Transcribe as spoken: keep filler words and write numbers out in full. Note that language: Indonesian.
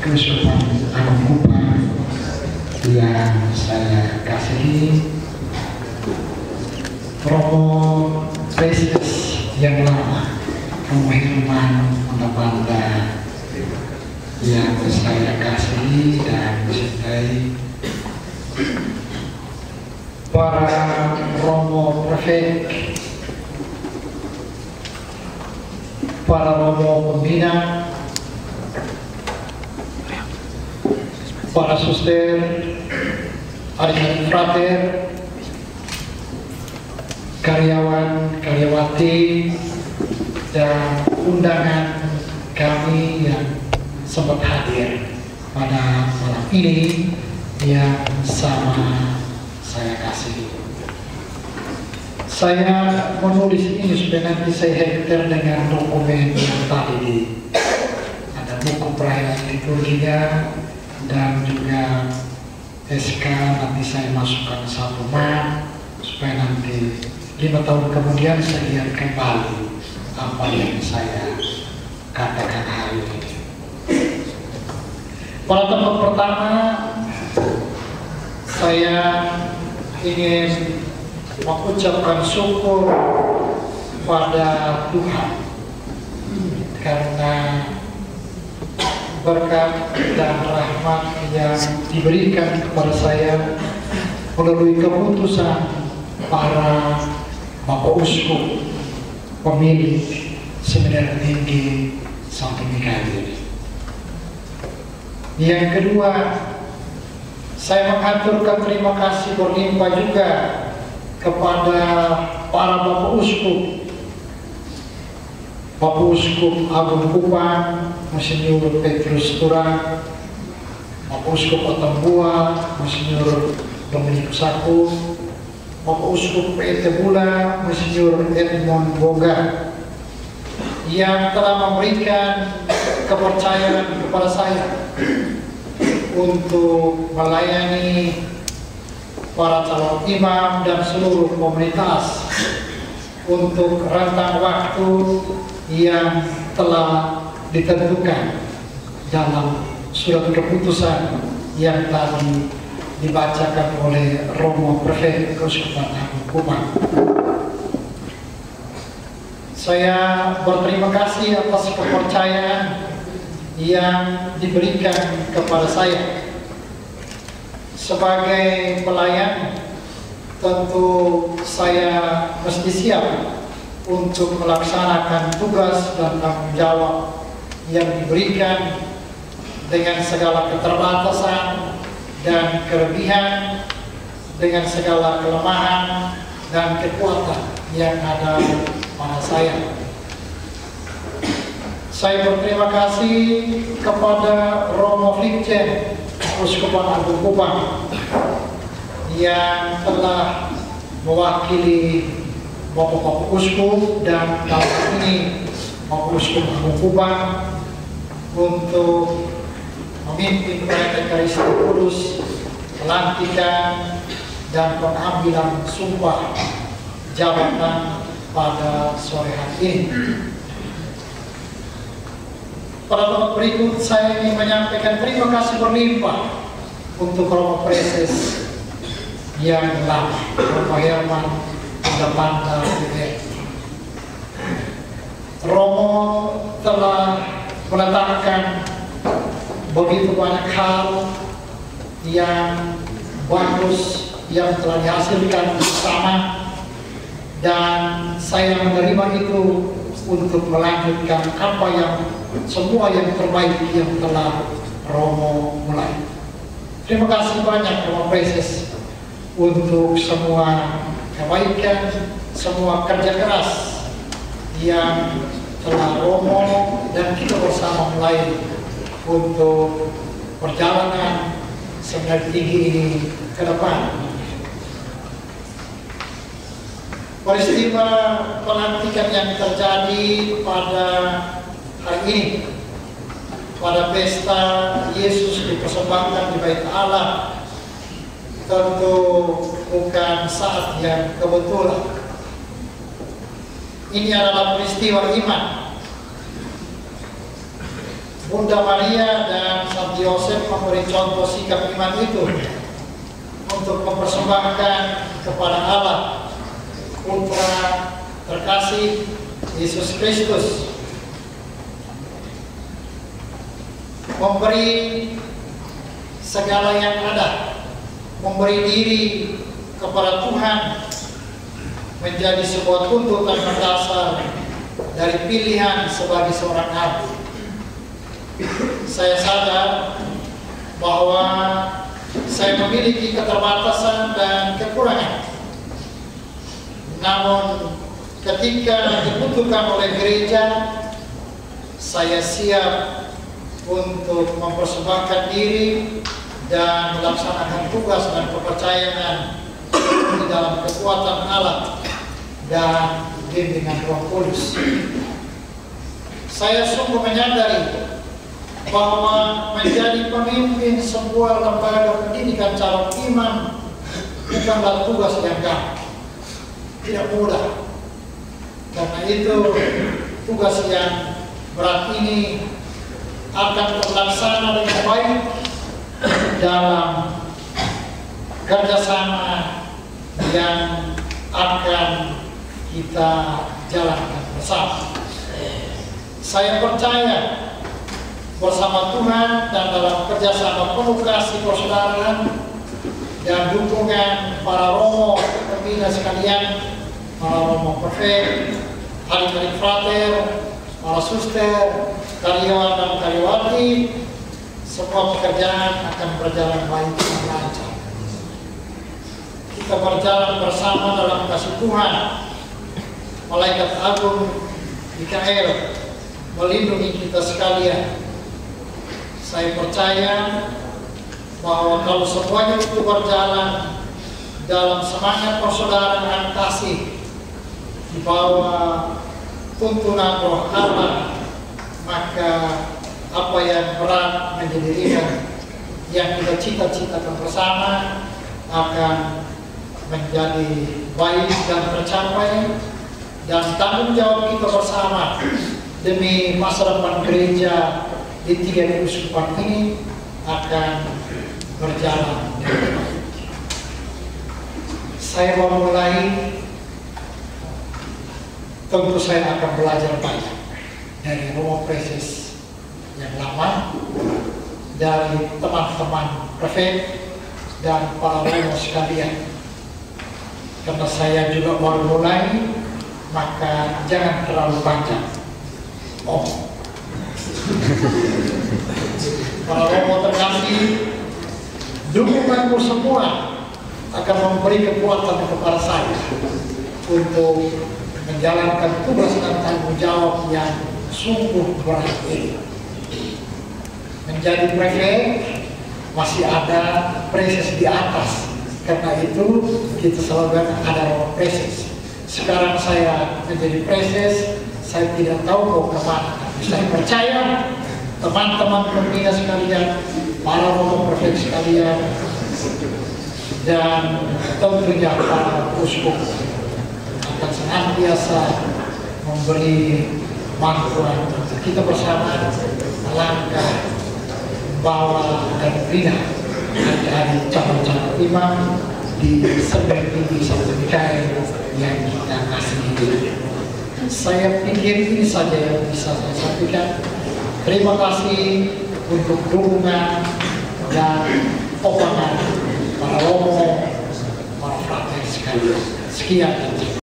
Keuskupan Agung Kupang yang saya kasihi, Romo Presiden yang lama, Romo Herman Mondapanta yang saya kasihi dan mencintai, para Romo Prefek, para Romo Pembina, para suster, adik-adik frater, karyawan, karyawati, dan undangan kami yang sempat hadir pada malam ini yang sama saya kasih. Saya menulis ini supaya nanti saya hektar dengan dokumen yang tadi di ada buku perayaan liturginya dan juga S K nanti saya masukkan satu mat supaya nanti lima tahun kemudian saya lihat kembali apa yang saya katakan hari ini. Pada tempat pertama saya ingin mengucapkan syukur pada Tuhan karena berkat dan rahmat yang diberikan kepada saya melalui keputusan para Bapak Uskup pemilik Seminar Tinggi Santo Mikael. Yang kedua, saya mengaturkan terima kasih berlimpah juga kepada para Bapak Uskup, Bapak Uskup Agung Kupang, Monsinyur Petrus Turang, Bapak Uskup Otambua, Monsinyur Dominikus Saku, Bapak Uskup P T Bula, Monsinyur Edmond Boga, yang telah memberikan kepercayaan kepada saya untuk melayani para calon imam dan seluruh komunitas untuk rentang waktu yang telah ditentukan dalam surat keputusan yang tadi dibacakan oleh Romo Prefek Keuskupan Agung Kupang. Saya berterima kasih atas kepercayaan yang diberikan kepada saya sebagai pelayan. Tentu saya mesti siap untuk melaksanakan tugas dan tanggung jawab yang diberikan dengan segala keterbatasan dan kelebihan, dengan segala kelemahan dan kekuatan yang ada pada saya. Saya berterima kasih kepada Romo Flikjen Keuskupan Agung Kupang yang telah mewakili Bapak-Bapak Uskup dan dalam ini Bapak Uskup Agung Kupang untuk memimpin perayaan Ekaristi Kudus, pelantikan dan pengambilan sumpah jabatan pada sore hari ini. Pada tempat berikut saya ingin menyampaikan terima kasih berlimpah untuk Romo Preses yang lama, Romo Herman Mondapanta. Romo telah meletakkan begitu banyak hal yang bagus yang telah dihasilkan bersama, dan saya menerima itu untuk melanjutkan apa yang semua yang terbaik yang telah Romo mulai. Terima kasih banyak Romo Preses untuk semua kebaikan, semua kerja keras yang telah Romo dan kita bersama mulai untuk perjalanan Seminar Tinggi ini ke depan. Peristiwa pelantikan yang terjadi pada hari ini, pada pesta Yesus dipersembahkan di Bait Allah, tentu bukan saat yang kebetulan. Ini adalah peristiwa iman. Bunda Maria dan Santiago Yosef memberi contoh sikap iman itu untuk mempersembahkan kepada Allah Putra terkasih Yesus Kristus, memberi segala yang ada, memberi diri kepada Tuhan, menjadi sebuah tuntutan mendasar dari pilihan sebagai seorang nabi. Saya sadar bahwa saya memiliki keterbatasan dan kekurangan. Namun ketika dibutuhkan oleh gereja, saya siap untuk mempersembahkan diri dan melaksanakan tugas dan kepercayaan di dalam kekuatan Allah dan bimbingan Roh Kudus. Saya sungguh menyadari bahwa menjadi pemimpin sebuah lembaga pendidikan calon imam bukanlah tugas yang gampang, tidak mudah. Karena itu tugas yang berat ini akan terlaksana dengan baik dalam kerjasama yang akan kita jalankan bersama. Saya percaya bersama Tuhan dan dalam kerjasama penuh kasih persaudaraan dan dukungan para romo pembina sekalian, para romo prefek, adik-adik frater, para suster, karyawan dan karyawati, semua pekerjaan akan berjalan baik dan lancar. Kita berjalan bersama dalam kasih Tuhan. Malaikat Agung Mikael melindungi kita sekalian. Saya percaya bahwa kalau semuanya itu berjalan dalam semangat persaudaraan kasih di bawah tuntunan Roh Allah, maka apa yang berat menjadi ringan, yang kita cita-citakan bersama akan menjadi baik dan tercapai, dan tanggung jawab kita bersama demi masa depan gereja di tiga keuskupan ini akan berjalan dengan baik. Saya mau mulai, tentu saya akan belajar banyak dari Romo Preses yang lama, dari teman-teman prefek dan para romo sekalian. Karena saya juga baru mulai, maka jangan terlalu panjang. Oh, para romo terkasih, dukunganmu semua akan memberi kekuatan kepada saya untuk menjalankan tugas dan tanggung jawab yang sungguh berat ini. Menjadi prefek masih ada preses di atas, karena itu kita selalu ada romo preses. Sekarang saya menjadi preses, saya tidak tahu mau kemana. Saya percaya teman-teman pembina sekalian, para romo prefek sekalian, dan tentunya para uskup akan senantiasa memberi bantuan untuk kita bersama melangkah bawa dan bina dari calon-calon imam di Sembah Tinggi Santo Mikael yang kita kasih ini. Saya pikir ini saja yang bisa saya sampaikan. Terima kasih untuk dukungan dan omongan para romo, para frater sekalian. Sekian.